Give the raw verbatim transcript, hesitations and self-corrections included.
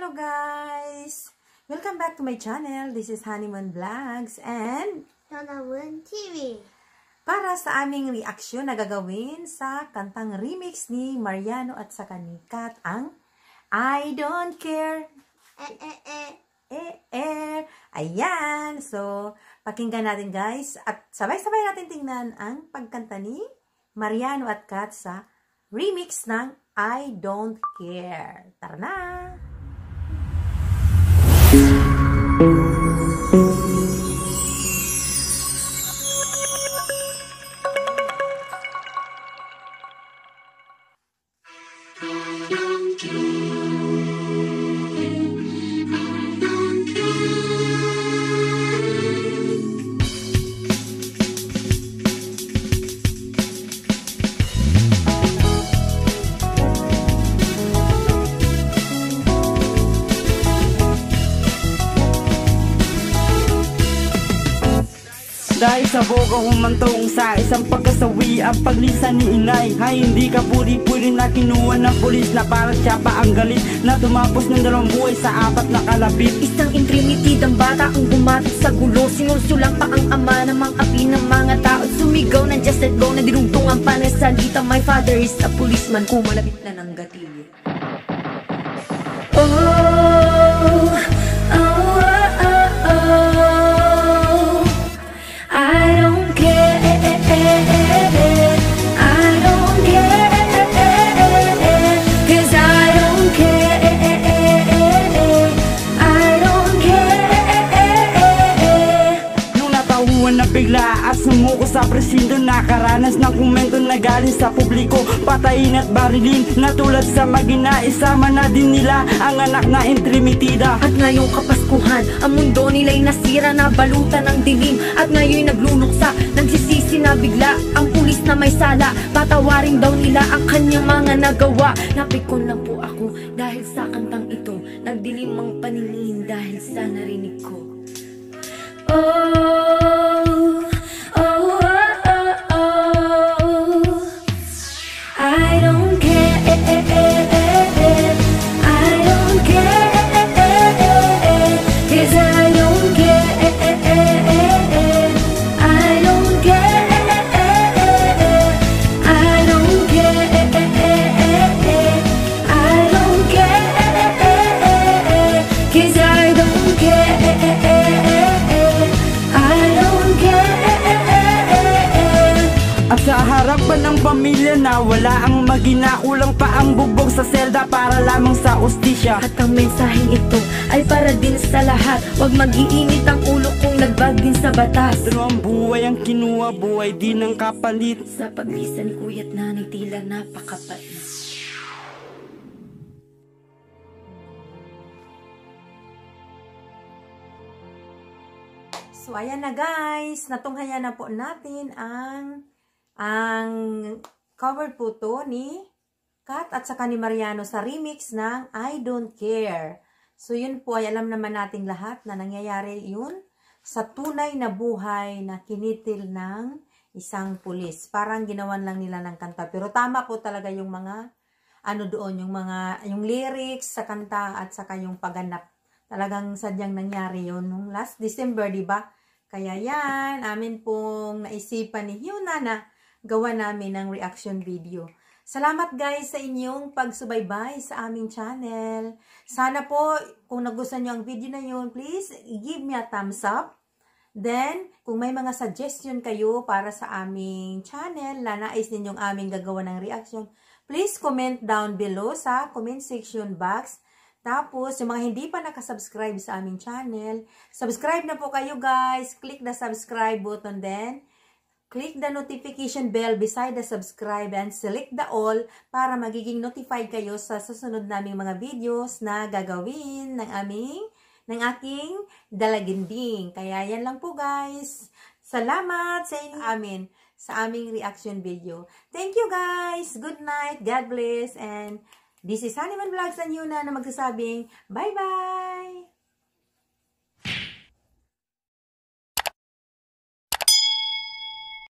Hello guys! Welcome back to my channel. This is Honeymoon Vlogs and Honeymoon T V. Para sa aming reaction na gagawin sa kantang remix ni Mariano at sa ni Kat ang I Don't Care. Eh, eh, eh. Eh, eh. Ayan. So, pakinggan natin guys. At sabay-sabay natin tingnan ang pagkanta ni Mariano at Kat sa remix ng I Don't Care. Tara na! Dahil sa boga humantong sa isang pagkasawi ang paglisan ni inay. Hay hindi ka puri-puri na kinuha ng pulis na para siya pa ang galit na tumapos ng dalawang buhay sa apat na kalapit. Isang intrimitidang bata ang bumatok sa gulo. Sinusulang pa ang ama ng mga api ng mga tao. Sumigaw ng just let go na dinugtong ang panasalita. My father is a policeman. Kumalapit na ng gatilyo. Oh, oh, oh, oh, oh. I don't care, I don't care, 'cause I don't care, I don't care. Nung natauhan na bigla at sumuko sa presinto, nakaranas ng komento na galing sa publiko. Patayin at barilin na tulad sa magina, isama na din nila ang anak na intrimitida. At ngayong kapaskuhan, ang mundo nila'y nasira na balutan ng dilim. At ngayon'y naglunoksa, nagsisisi na bigla ang pulis na may sala. Patawarin daw nila ang kanyang mga nagawa. Napikon lang po ako dahil sa kantang ito. Nagdilim ang paningin dahil sa narinig ko. Oh, oh, oh, oh, oh. I don't care, I don't care, 'cause I don't care, I don't care, I don't care, I don't care, 'cause I don't care. At sa harapan ng pamilya na wala ang magina, kulang pa ang bubog sa selda para lamang sa ustisya. At ang mensaheng ito ay para din sa lahat. Huwag mag-iinit ang ulo kung nagbag din sa batas. Dalawang buhay ang kinuha, buhay din ang kapalit. Sa paglisan ni kuya't nanay tila napakapait. So, ayan na guys. Natunghayan na po natin ang ang cover po to ni Kat at saka ni Mariano sa remix ng I Don't Care. So, yun po ay alam naman nating lahat na nangyayari yun sa tunay na buhay na kinitil ng isang pulis. Parang ginawan lang nila ng kanta. Pero tama po talaga yung mga ano doon, yung mga yung lyrics sa kanta at saka yung pagganap. Talagang sadyang nangyari yun nung last December, di ba? Kaya yan, amin pong naisipan ni Hyuna na gawa namin ng reaction video. Salamat guys sa inyong pagsubaybay sa aming channel. Sana po, kung nagustuhan nyo ang video na yun, please give me a thumbs up. Then, kung may mga suggestion kayo para sa aming channel na nais ninyong aming gagawa ng reaction, please comment down below sa comment section box. Tapos, yung mga hindi pa nakasubscribe sa aming channel, subscribe na po kayo guys. Click the subscribe button then. Click the notification bell beside the subscribe and select the all para magiging notified kayo sa susunod naming mga videos na gagawin ng aming, ng aking dalaginding. Kaya yan lang po guys. Salamat sa inyo amin sa aming reaction video. Thank you guys. Good night. God bless. And this is Honeymoon Vlogs and Yuna na magsasabing bye-bye!